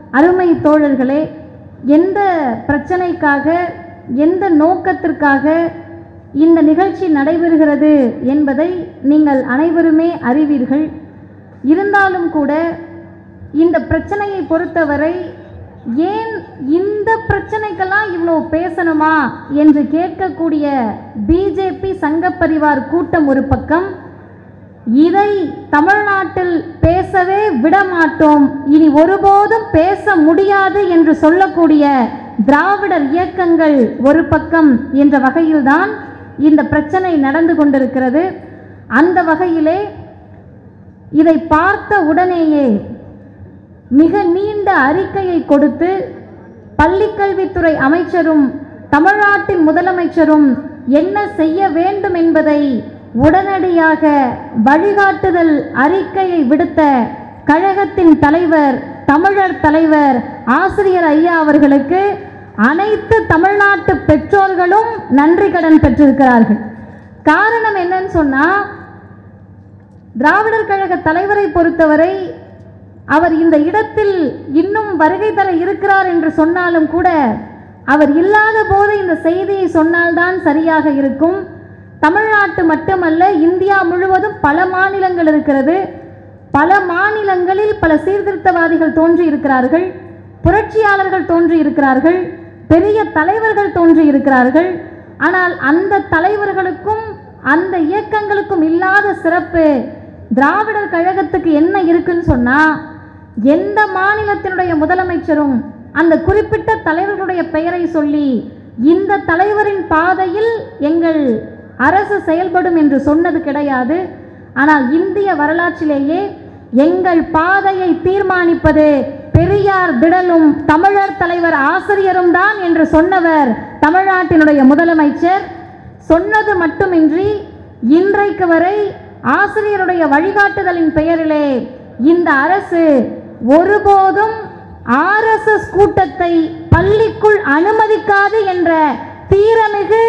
அருமை தோழர்களே, எந்த பிரச்சனைக்காக எந்த நோக்கத்திற்காக இந்த நிகழ்ச்சி நடைபெறுகிறது என்பதை நீங்கள் அனைவருமே அறிவீர்கள். இருந்தாலும் கூட இந்த பிரச்சனையை பொறுத்தவரை ஏன் இந்த பிரச்சனைக்கெல்லாம் இவ்வளோ பேசணுமா என்று கேட்கக்கூடிய பிஜேபி சங்கப்பரிவார் கூட்டம் ஒரு பக்கம், இதை தமிழ்நாட்டில் பேசவே விடமாட்டோம், இனி ஒருபோதும் பேச முடியாது என்று சொல்லக்கூடிய திராவிடர் இயக்கங்கள் ஒரு பக்கம் என்ற வகையில்தான் இந்த பிரச்சனை நடந்து கொண்டிருக்கிறது. அந்த வகையிலே இதை பார்த்த உடனேயே மிக நீண்ட அறிக்கையை கொடுத்து பள்ளிக்கல்வித்துறை அமைச்சரும் தமிழ்நாட்டின் முதலமைச்சரும் என்ன செய்ய வேண்டும் என்பதை உடனடியாக வழிகாட்டுதல் அறிக்கையை விடுத்த கழகத்தின் தலைவர், தமிழர் தலைவர் ஆசிரியர் ஐயா அவர்களுக்கு அனைத்து தமிழ்நாட்டு பெற்றோர்களும் நன்றி கடன் பெற்றிருக்கிறார்கள். காரணம் என்னன்னு சொன்னா, திராவிடர் கழக தலைவரை பொறுத்தவரை அவர் இந்த இடத்தில் இன்னும் வருகை தர இருக்கிறார் என்று சொன்னாலும் கூட அவர் இல்லாத போது இந்த செய்தியை சொன்னால்தான் சரியாக இருக்கும். தமிழ்நாட்டு மட்டுமல்ல, இந்தியா முழுவதும் பல மாநிலங்கள் இருக்கிறது. பல மாநிலங்களில் பல சீர்திருத்தவாதிகள் தோன்றி இருக்கிறார்கள், புரட்சியாளர்கள் தோன்றி இருக்கிறார்கள், பெரிய தலைவர்கள் தோன்றி இருக்கிறார்கள். ஆனால் அந்த தலைவர்களுக்கும் அந்த இயக்கங்களுக்கும் இல்லாத சிறப்பு திராவிடர் கழகத்துக்கு என்ன இருக்குன்னு சொன்னா, எந்த மாநிலத்தினுடைய முதலமைச்சரும் அந்த குறிப்பிட்ட தலைவர்களுடைய பெயரை சொல்லி இந்த தலைவரின் பாதையில் எங்கள் அரசு செயல்படும் என்று சொன்னது கிடையாது. ஆனால் இந்திய வரலாற்றிலேயே எங்கள் பாதையை தீர்மானிப்பது பெரியார் திடலும் தமிழர் தலைவர் ஆசிரியரும் தான் என்று சொன்னவர் தமிழ்நாட்டினுடைய முதலமைச்சர். சொன்னது மட்டுமின்றி இன்றைக்கு வரை ஆசிரியருடைய வழிகாட்டுதலின் பெயரிலே இந்த அரசு ஒருபோதும் RSS கூட்டத்தை பள்ளிக்குள் அனுமதிக்காது என்ற தீரமிகு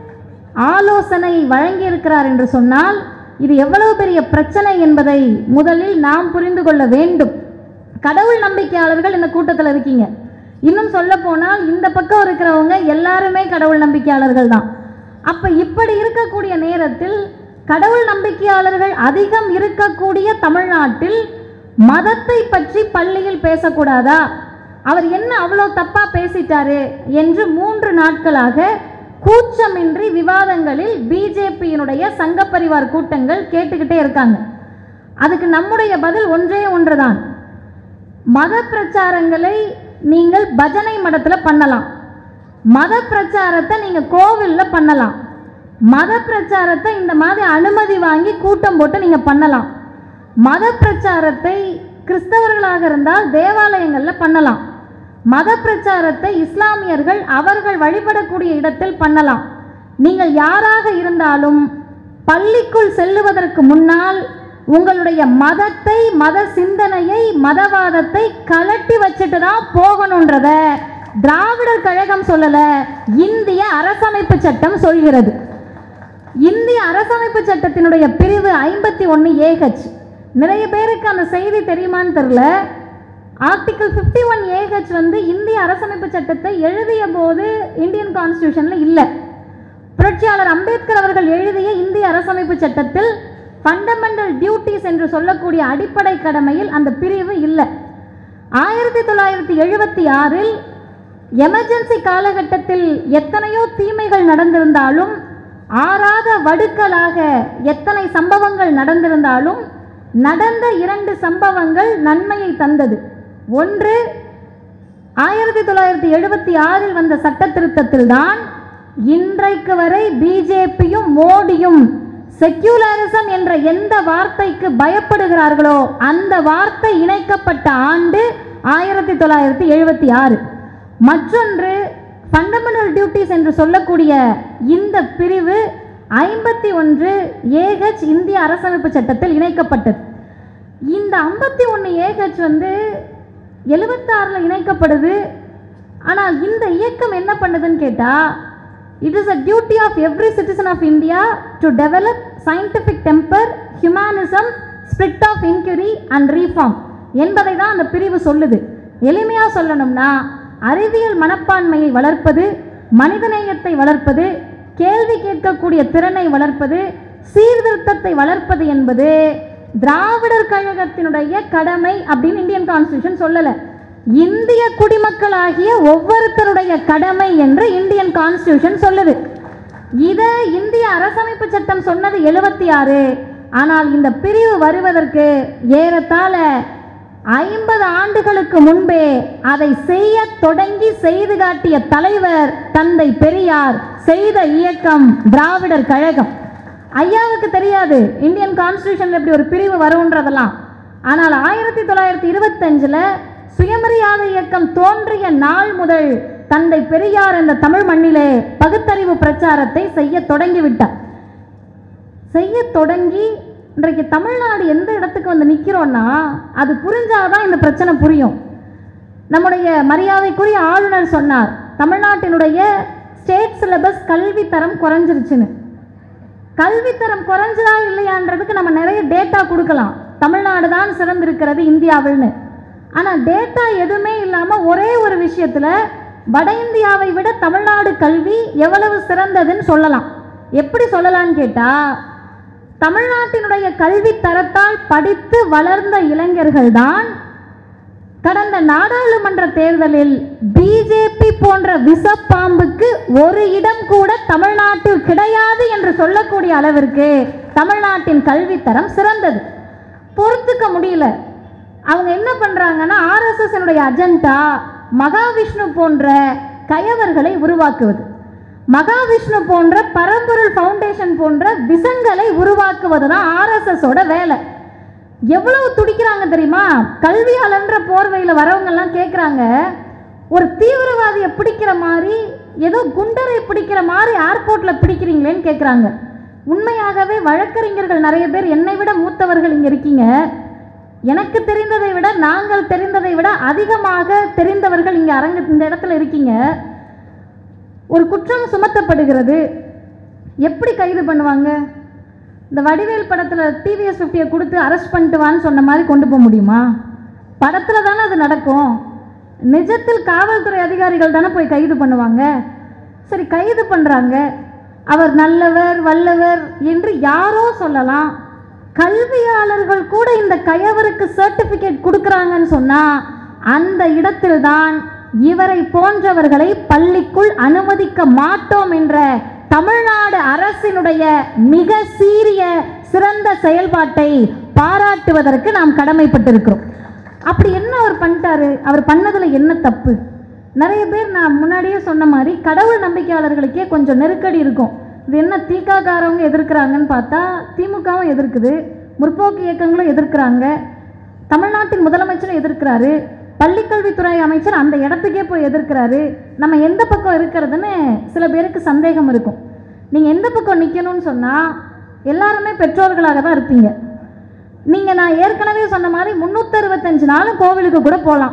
ஆலோசனை வழங்கியிருக்கிறார் என்று சொன்னால் இது எவ்வளவு பெரிய பிரச்சனை என்பதை முதலில் நாம் புரிந்து கொள்ள வேண்டும். கடவுள் நம்பிக்கையாளர்கள் இந்த கூட்டத்தில் இருக்கீங்க. இன்னும் சொல்ல போனால் இந்த பக்கம் இருக்கிறவங்க எல்லாருமே கடவுள் நம்பிக்கையாளர்கள் தான். அப்ப இப்படி இருக்கக்கூடிய நேரத்தில் கடவுள் நம்பிக்கையாளர்கள் அதிகம் இருக்கக்கூடிய தமிழ்நாட்டில் மதத்தை பற்றி பள்ளியில் பேசக்கூடாதா, அவர் என்ன அவ்வளோ தப்பா பேசிட்டாரு என்று 3 நாட்களாக கூச்சமின்றி விவாதங்களில் பிஜேபியினுடைய சங்கப்பரிவார் கூட்டங்கள் கேட்டுக்கிட்டே இருக்காங்க. அதுக்கு நம்முடைய பதில் ஒன்றே ஒன்றுதான். மத பிரச்சாரங்களை நீங்கள் பஜனை மடத்தில் பண்ணலாம், மத பிரச்சாரத்தை நீங்கள் கோவிலில் பண்ணலாம், மத பிரச்சாரத்தை இந்த மாதிரி அனுமதி வாங்கி கூட்டம் போட்டு நீங்கள் பண்ணலாம், மத பிரச்சாரத்தை கிறிஸ்தவர்களாக இருந்தால் தேவாலயங்களில் பண்ணலாம், மத பிரச்சாரத்தை இஸ்லாமியர்கள் அவர்கள் வழிபடக்கூடிய இடத்தில் பண்ணலாம். நீங்கள் யாராக இருந்தாலும் பள்ளிக்குள் செல்லுவதற்கு முன்னால் உங்களுடைய மதத்தை, மத சிந்தனையை, மதவாதத்தை கலட்டி வச்சுட்டு தான் போகணுன்றத திராவிடர் கழகம் சொல்லல, இந்திய அரசமைப்பு சட்டம் சொல்கிறது. இந்திய அரசமைப்பு சட்டத்தினுடைய பிரிவு 51AH, நிறைய பேருக்கு அந்த செய்தி தெரியுமான்னு தெரியல. ஆர்டிகிள் 51AH வந்து இந்திய அரசமைப்பு சட்டத்தை எழுதிய போது இந்தியன் கான்ஸ்டியூஷன்ல இல்லை. புரட்சியாளர் அம்பேத்கர் அவர்கள் எழுதிய இந்திய அரசமைப்பு சட்டத்தில் ஃபண்டமெண்டல் டியூட்டிஸ் என்று சொல்லக்கூடிய அடிப்படை கடமையில் அந்த பிரிவு இல்லை. 1976இல் எமர்ஜென்சி காலகட்டத்தில் எத்தனையோ தீமைகள் நடந்திருந்தாலும், ஆறாத வடுக்களாக எத்தனை சம்பவங்கள் நடந்திருந்தாலும், நடந்த 2 சம்பவங்கள் நன்மையை தந்தது. ஒன்று, 1976இல் வந்த சட்ட திருத்தத்தில் தான் இன்றைக்கு வரை பிஜேபியும் மோடியும் செக்யூலரிசம் என்ற எந்த வார்த்தைக்கு பயப்படுகிறார்களோ அந்த வார்த்தை இணைக்கப்பட்ட ஆண்டு 1976. மற்றொன்று, ஃபண்டமெண்டல் டியூட்டிஸ் என்று சொல்லக்கூடிய இந்த பிரிவு 51AH இந்திய அரசமைப்பு சட்டத்தில் இணைக்கப்பட்டது. இந்த 51AH வந்து 76 இணைக்கப்படுது. ஆனால் இந்த இயக்கம் என்ன பண்ணுதுன்னு கேட்டால், it is a duty of every citizen of India to develop scientific temper, humanism, spirit of inquiry and reform என்பதை தான் அந்த பிரிவு சொல்லுது. எளிமையா சொல்லணும்னா அறிவியல் மனப்பான்மையை வளர்ப்பது, மனிதநேயத்தை வளர்ப்பது, கேள்வி கேட்கக்கூடிய திறனை வளர்ப்பது, சீர்திருத்தத்தை வளர்ப்பது என்பது திராவிடர் கழகத்தினுடைய கடமை அப்படின்னு இந்தியன் கான்ஸ்டிடியூஷன் சொல்லல. இந்திய குடிமக்களாகிய ஒவ்வொருத்தருடைய கடமை என்று இந்தியன் கான்ஸ்டிடியூஷன் சொல்லுது. இத இந்திய அரசமைப்பு சட்டம் சொன்னது 76. ஆனால் இந்த பிரிவு வருவதற்கு ஏறத்தாழ 50 ஆண்டுகளுக்கு முன்பே அதை செய்ய தொடங்கி செய்து காட்டிய தலைவர் தந்தை பெரியார், செய்த இயக்கம் திராவிடர் கழகம். ஐயாவுக்கு தெரியாது இந்தியன் கான்ஸ்டிடியூஷன்ல இப்படி ஒரு பிரிவு வரும்ன்றதெல்லாம். ஆனால் 1925 சுயமரியாதை இயக்கம் தோன்றிய நாள் முதல் தந்தை பெரியார் இந்த தமிழ் மண்ணிலே பகுத்தறிவு பிரச்சாரத்தை செய்ய தொடங்கிவிட்டார். செய்ய தொடங்கி இன்றைக்கு தமிழ்நாடு எந்த இடத்துக்கு வந்து நிற்கிறோன்னா அது புரிஞ்சாதான் இந்த பிரச்சனை புரியும். நம்முடைய மரியாதைக்குரிய ஆளுநர் சொன்னார், தமிழ்நாட்டினுடைய ஸ்டேட் சிலபஸ் கல்வி தரம் குறைஞ்சிருச்சுன்னு. கல்வி தரம் குறைஞ்சதா இல்லையான்றதுக்கு நம்ம நிறைய டேட்டா கொடுக்கலாம். தமிழ்நாடு தான் சிறந்திருக்கிறது இந்தியாவில்னு. ஆனால் டேட்டா எதுவுமே இல்லாமல் ஒரே ஒரு விஷயத்தில் வட இந்தியாவை விட தமிழ்நாடு கல்வி எவ்வளவு சிறந்ததுன்னு சொல்லலாம். எப்படி சொல்லலான்னு கேட்டால், தமிழ்நாட்டினுடைய கல்வி தரத்தால் படித்து வளர்ந்த இளைஞர்கள் தான் கடந்த நாடாளுமன்ற தேர்தலில் பிஜேபி போன்ற விஷப்பாம்புக்கு ஒரு இடம் கூட தமிழ்நாட்டில் கிடையாது என்று சொல்லக்கூடிய அளவிற்கு தமிழ்நாட்டின் கல்வி தரம் சிறந்தது. பொறுத்துக்க முடியல. அவங்க என்ன பண்றாங்கன்னா, ஆர்எஸ்எஸ் அஜெண்டா மகாவிஷ்ணு போன்ற கயவர்களை உருவாக்குவது, மகாவிஷ்ணு போன்ற பரம்பொருள் ஃபவுண்டேஷன் போன்ற விசங்களை உருவாக்குவது தான் ஆர்எஸ்எஸோட வேலை. எவ்வளவு துடிக்கிறாங்க தெரியுமா? கல்வியாளன்ற போர்வையில் வரவங்கெல்லாம் கேட்குறாங்க, ஒரு தீவிரவாதியை பிடிக்கிற மாதிரி, ஏதோ குண்டரை பிடிக்கிற மாதிரி ஏர்போர்ட்டில் பிடிக்கிறீங்களேன்னு கேட்குறாங்க. உண்மையாகவே வழக்கறிஞர்கள் நிறைய பேர் என்னை விட மூத்தவர்கள் இங்கே இருக்கீங்க. எனக்கு தெரிந்ததை விட, நாங்கள் தெரிந்ததை விட அதிகமாக தெரிந்தவர்கள் இங்கே இந்த இடத்துல இருக்கீங்க. ஒரு குற்றம் சுமத்தப்படுகிறது, எப்படி கைது பண்ணுவாங்க? இந்த வடிவேல் படத்தில் டிவிஎஸ் 50 கொடுத்து அரெஸ்ட் பண்ணிட்டு வான்னு சொன்ன மாதிரி கொண்டு போக முடியுமா? படத்தில் தானே அது நடக்கும். நிஜத்தில் காவல்துறை அதிகாரிகள் தானே போய் கைது பண்ணுவாங்க. சரி, கைது பண்ணுறாங்க, அவர் நல்லவர் வல்லவர் என்று யாரோ சொல்லலாம். கல்வியாளர்கள் கூட இந்த கயவருக்கு சர்டிஃபிகேட் கொடுக்குறாங்கன்னு சொன்னால் அந்த இடத்தில்தான் இவரை போன்றவர்களை பள்ளிக்குள் அனுமதிக்க மாட்டோம் என்ற தமிழ்நாடு அரசினுடைய மிக சீரிய சிறந்த செயல்பாட்டை பாராட்டுவதற்கு நாம் கடமைப்பட்டிருக்கிறோம். அப்படி என்ன அவர் பண்ணிட்டாரு? அவர் பண்ணதில் என்ன தப்பு? நிறைய பேர் நான் முன்னாடியே சொன்ன மாதிரி கடவுள் நம்பிக்கையாளர்களுக்கே கொஞ்சம் நெருக்கடி இருக்கும். இது என்ன தீக்காக்காரவங்க எதிர்க்கிறாங்கன்னு பார்த்தா திமுகவும் எதிர்க்குது, முற்போக்கு இயக்கங்களும் எதிர்க்கிறாங்க, தமிழ்நாட்டின் முதலமைச்சரும் எதிர்க்கிறாரு, பள்ளிக்கல்வித்துறை அமைச்சர் அந்த இடத்துக்கே போய் எதிர்க்கிறாரு. நம்ம எந்த பக்கம் இருக்கிறதுன்னு சில பேருக்கு சந்தேகம் இருக்கும். நீங்கள் எந்த பக்கம் நிற்கணும்னு சொன்னால் எல்லாருமே பெற்றோர்களாக தான் இருப்பீங்க. நீங்கள் நான் ஏற்கனவே சொன்ன மாதிரி 365 நாளும் கோவிலுக்கு கூட போகலாம்.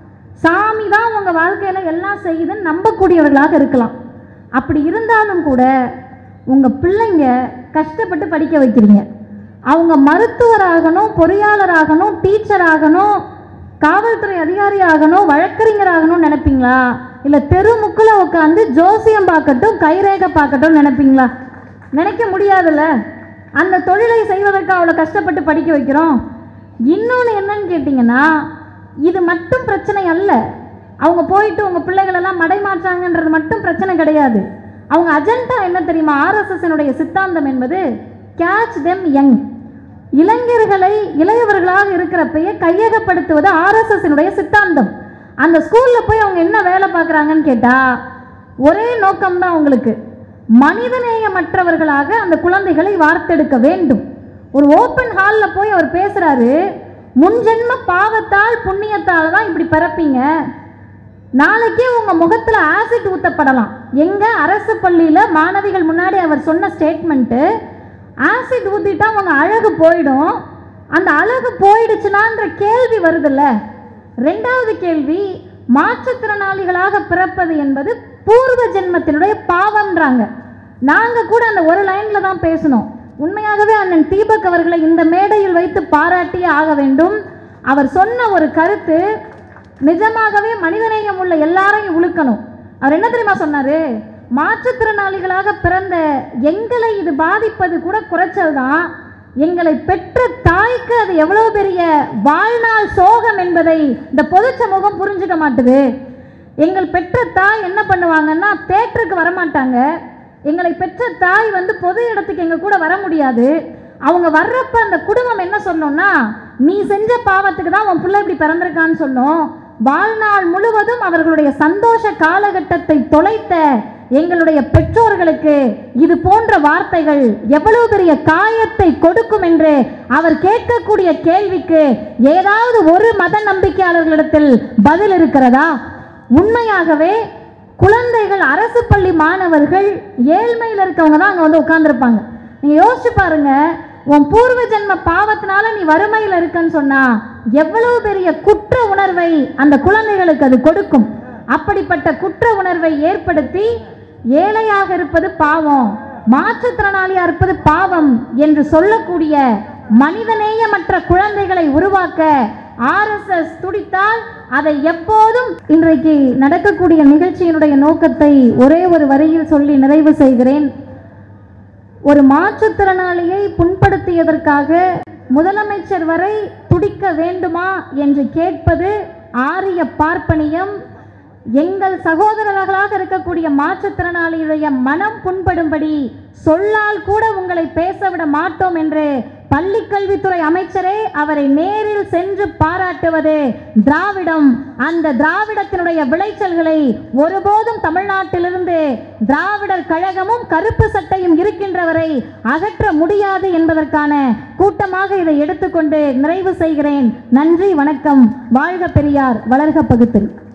சாமி தான் உங்கள் வாழ்க்கையில் எல்லாம் செய்யுதுன்னு நம்பக்கூடியவர்களாக இருக்கலாம். அப்படி இருந்தாலும் கூட உங்கள் பிள்ளைங்க கஷ்டப்பட்டு படிக்க வைக்கிறீங்க. அவங்க மருத்துவராகணும், பொறியாளராகணும், டீச்சர் ஆகணும், காவல்துறை அதிகாரி ஆகணும், வழக்கறிஞர் ஆகணும்னு நினைப்பீங்களா? இல்லை தெருமுக்கில் உட்காந்து ஜோசியம் பார்க்கட்டும், கைரேகை பார்க்கட்டும் நினைப்பீங்களா? நினைக்க முடியாதுல்ல. அந்த தொழிலை செய்வதற்கு அவ்வளோ கஷ்டப்பட்டு படிக்க வைக்கிறோம். இன்னொன்று என்னன்னு கேட்டிங்கன்னா, இது மட்டும் பிரச்சனை அல்ல. அவங்க போயிட்டு உங்கள் பிள்ளைகளெல்லாம் மடைமாற்றாங்கன்றது மட்டும் பிரச்சனை கிடையாது. அவங்க அஜெண்டா என்ன தெரியுமா? ஆர்எஸ்எஸ்னுடைய சித்தாந்தம் என்பது கேட்ச் தெம் யங், இளைஞர்களை இளையவர்களாக இருக்கிறப்பயே கையகப்படுத்துவது ஆர்எஸ்எஸ்னுடைய சித்தாந்தம். அந்த ஸ்கூலில் போய் அவங்க என்ன வேலை பார்க்குறாங்கன்னு கேட்டால் ஒரே நோக்கம்தான் அவங்களுக்கு, மனிதநேயமற்றவர்களாக அந்த குழந்தைகளை வார்த்தெடுக்க வேண்டும். ஒரு ஓப்பன் ஹாலில் போய் அவர் பேசுகிறாரு, முன்ஜென்ம பாவத்தால் புண்ணியத்தால் தான் இப்படி பிறப்பீங்க, நாளைக்கே உங்கள் முகத்தில் ஆசிட் ஊற்றப்படலாம். எங்கள் அரசு பள்ளியில் மாணவிகள் முன்னாடி அவர் சொன்ன ஸ்டேட்மெண்ட்டு, ஆசிட் ஊற்றிட்டா அவங்க அழகு போயிடும், அந்த அழகு போயிடுச்சுனான்ற கேள்வி வருதில்ல. ரெண்டாவது கேள்வி, மாற்றுத்திறனாளிகளாக பிறப்பது என்பது பூர்வ ஜென்மத்தினுடைய பாவம்ன்றாங்க. நாங்கள் கூட அந்த ஒரு லைனில் தான் பேசணும். உண்மையாகவே அண்ணன் தீபக் அவர்களை இந்த மேடையில் வைத்து பாராட்டியே ஆக வேண்டும். அவர் சொன்ன ஒரு கருத்து, நிஜமாகவே மனிதநேயம் உள்ள எல்லாரையும் உழுக்கணும். அவர் என்ன தெரியுமா சொன்னாரு? மாற்றுத்திறனாளிகளாக பிறந்த எங்களை இது பாதிப்பது கூட குறைச்சல் தான், எங்களை பெற்ற தாய்க்கு அது எவ்வளோ பெரிய வாழ்நாள் சோகம் என்பதை இந்த பொது சமூகம் புரிஞ்சுக்க மாட்டுது. எங்கள் பெற்ற தாய் என்ன பண்ணுவாங்கன்னா தேட்டருக்கு வரமாட்டாங்க. எங்களை பெற்ற தாய் பொது இடத்துக்கு எங்கள் கூட வர முடியாது. அவங்க வர்றப்ப அந்த குடும்பம் என்ன சொன்னோம்னா, நீ செஞ்ச பாவத்துக்கு தான் உன் பிள்ளை இப்படி பிறந்திருக்கான்னு சொன்னோம். வாழ்நாள் முழுவதும் அவர்களுடைய சந்தோஷ காலகட்டத்தை தொலைத்த எங்களுடைய பெற்றோர்களுக்கு இது போன்ற வார்த்தைகள் எவ்வளவு பெரிய காயத்தை கொடுக்கும் என்று அவர் கேட்கக்கூடிய கேள்விக்கு ஏதாவது ஒரு மத நம்பிக்கையாளர்களிடத்தில் பதில் இருக்கிறதா? உண்மையாகவே குழந்தைகள், அரசு பள்ளி மாணவர்கள், ஏழ்மையில் இருக்கவங்க தான் அங்கே உட்கார்ந்துருப்பாங்க. நீங்கள் யோசிச்சு பாருங்க, உன் பூர்வ ஜென்ம பாவத்தினால நீ வறுமையில் இருக்கன்னு சொன்னா எவ்வளவு பெரிய குற்ற உணர்வை அந்த குழந்தைகளுக்கு அது கொடுக்கும். அப்படிப்பட்ட குற்ற உணர்வை ஏற்படுத்தி ஏழையாக இருப்பது பாவம், மாற்றுத்திறனாளியாக இருப்பது பாவம் என்று சொல்லக்கூடிய மனிதநேயமற்ற குழந்தைகளை உருவாக்க RSS துடித்தால் அதை எப்போதும். இன்றைக்கு நடக்கக்கூடிய நிகழ்ச்சியினுடைய நோக்கத்தை ஒரே ஒரு வரியில் சொல்லி நிறைவு செய்கிறேன். ஒரு மாற்றுத்திறனாளியை புண்படுத்தியதற்காக முதலமைச்சர் வரை துடிக்க வேண்டுமா என்று கேட்பது ஆரிய பார்ப்பனியம். எங்கள் சகோதரர்களாக இருக்கக்கூடிய மாற்றுத்திறனாளியுடைய மனம் புண்படும்படி சொல்லால் கூட உங்களை பேசவிட மாட்டோம் என்று பள்ளிக்கல்வித்துறை அமைச்சரே அவரை நேரில் சென்று பாராட்டுவது திராவிடம். அந்த திராவிடத்தினுடைய விளைச்சல்களை ஒருபோதும் தமிழ்நாட்டிலிருந்து திராவிடர் கழகமும் கருப்பு சட்டையும் இருக்கின்றவரை அகற்ற முடியாது என்பதற்கான கூட்டமாக இதை எடுத்துக்கொண்டு நிறைவு செய்கிறேன். நன்றி, வணக்கம். வாழ்க பெரியார், வளர்க பகுத்தறிவு.